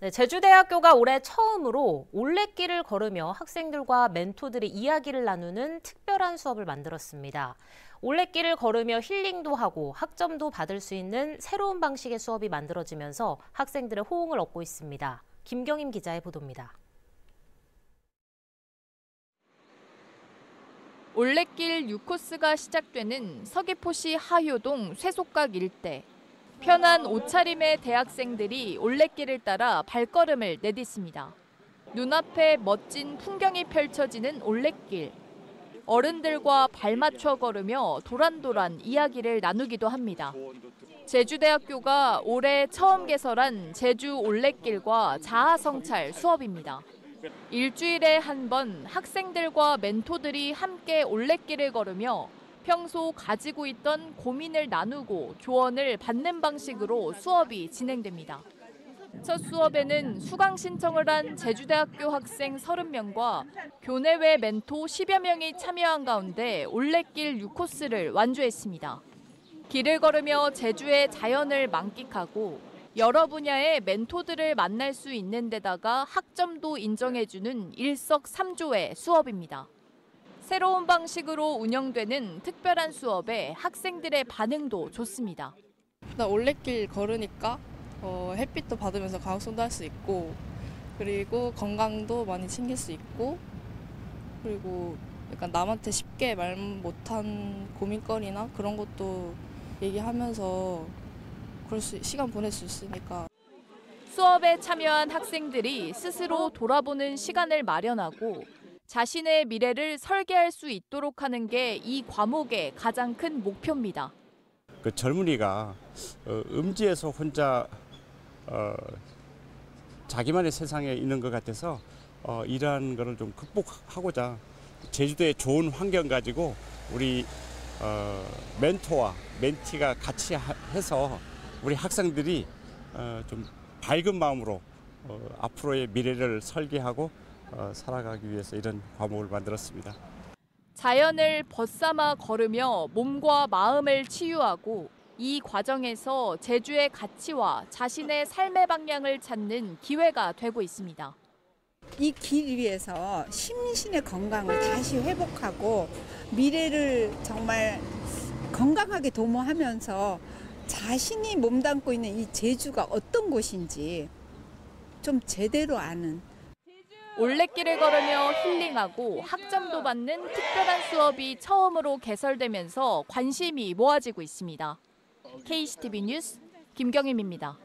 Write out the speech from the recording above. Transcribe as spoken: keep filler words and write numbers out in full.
네, 제주대학교가 올해 처음으로 올레길을 걸으며 학생들과 멘토들이 이야기를 나누는 특별한 수업을 만들었습니다. 올레길을 걸으며 힐링도 하고 학점도 받을 수 있는 새로운 방식의 수업이 만들어지면서 학생들의 호응을 얻고 있습니다. 김경임 기자의 보도입니다. 올레길 육 코스가 시작되는 서귀포시 하효동 쇠속각 일대. 편한 옷차림의 대학생들이 올레길을 따라 발걸음을 내딛습니다. 눈앞에 멋진 풍경이 펼쳐지는 올레길. 어른들과 발맞춰 걸으며 도란도란 이야기를 나누기도 합니다. 제주대학교가 올해 처음 개설한 제주 올레길과 자아성찰 수업입니다. 일주일에 한 번 학생들과 멘토들이 함께 올레길을 걸으며 평소 가지고 있던 고민을 나누고 조언을 받는 방식으로 수업이 진행됩니다. 첫 수업에는 수강 신청을 한 제주대학교 학생 서른 명과 교내외 멘토 십여 명이 참여한 가운데 올레길 육 코스를 완주했습니다. 길을 걸으며 제주의 자연을 만끽하고 여러 분야의 멘토들을 만날 수 있는 데다가 학점도 인정해주는 일석삼조의 수업입니다. 새로운 방식으로 운영되는 특별한 수업에 학생들의 반응도 좋습니다. 나 올레길 걸으니까 어, 햇빛도 받으면서 광합성도 할 수 있고 그리고 건강도 많이 챙길 수 있고 그리고 약간 남한테 쉽게 말 못한 고민거리나 그런 것도 얘기하면서 그럴 수, 시간 보낼 수 있으니까. 수업에 참여한 학생들이 스스로 돌아보는 시간을 마련하고 자신의 미래를 설계할 수 있도록 하는 게 이 과목의 가장 큰 목표입니다. 그 젊은이가 어, 음지에서 혼자 어, 자기만의 세상에 있는 것 같아서 어, 이러한 것을 좀 극복하고자 제주도의 좋은 환경 가지고 우리 어, 멘토와 멘티가 같이 하, 해서 우리 학생들이 어, 좀 밝은 마음으로 어, 앞으로의 미래를 설계하고 어, 살아가기 위해서 이런 과목을 만들었습니다. 자연을 벗삼아 걸으며 몸과 마음을 치유하고 이 과정에서 제주의 가치와 자신의 삶의 방향을 찾는 기회가 되고 있습니다. 이 길 위에서 심신의 건강을 다시 회복하고 미래를 정말 건강하게 도모하면서 자신이 몸담고 있는 이 제주가 어떤 곳인지 좀 제대로 아는. 올레길을 걸으며 힐링하고 학점도 받는 특별한 수업이 처음으로 개설되면서 관심이 모아지고 있습니다. 케이씨티비 뉴스 김경임입니다.